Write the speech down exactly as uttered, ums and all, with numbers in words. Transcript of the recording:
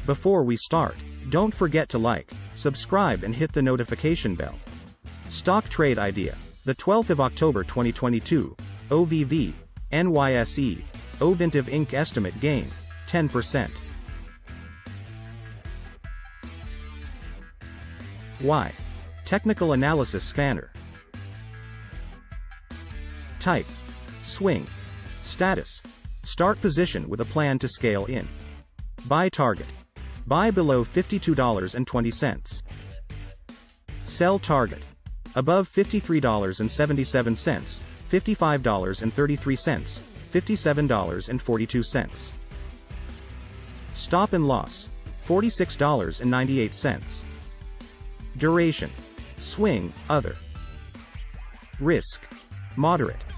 Before we start, don't forget to like, subscribe and hit the notification bell. Stock trade idea. The twelfth of October twenty twenty-two, O V V N Y S E Ovintiv Incorporated estimate gain, ten percent. Why? Technical analysis scanner. Type. Swing. Status. Start position with a plan to scale in. Buy target. Buy below fifty-two dollars and twenty cents. Sell target. Above fifty-three dollars and seventy-seven cents, fifty-five dollars and thirty-three cents, fifty-seven dollars and forty-two cents. Stop and loss. forty-six dollars and ninety-eight cents. Duration. Swing, other. Risk. Moderate.